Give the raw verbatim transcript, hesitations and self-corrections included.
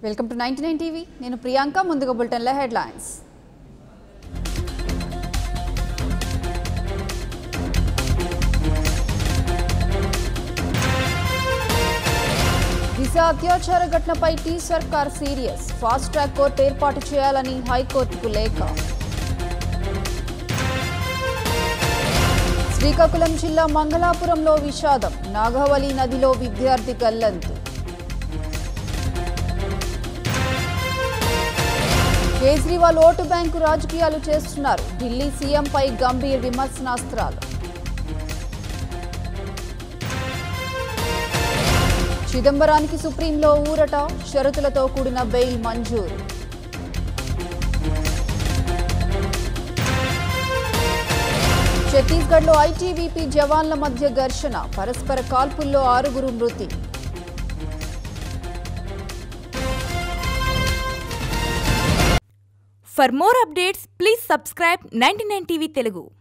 Welcome to ninety-nine TV నేను ప్రియాంక ముందుగా బులెటిన్ల headlines దిశ అత్యాచార ఘటనపై టీ సర్కార్ సీరియస్ ఫాస్ట్ ట్రాక్ కోర్టు ఏర్పాటు చేయాలని హైకోర్టుకు లేఖ శ్రీకాకుళం జిల్లా మంగళాపురంలో విషాదం నాగవలి నదిలో విద్యార్థి గల్లంతు కేజ్రీవాల్ ఓటు బ్యాంకు రాజకీయాలు చేస్తున్నారు ఢిల్లీ సీఎంపై గంభీర్ విమర్శనాస్త్రాలు చిదంబరానికి సుప్రీంలో ఊరట షరతులతో కూడిన బెయిల్ మంజూరు ఛత్తీస్గఢ్లో ఐటీబీపీ జవాన్ల మధ్య ఘర్షణ పరస్పర కాల్పుల్లో ఆరుగురు మృతి For more updates, please subscribe ninety-nine T V Telugu.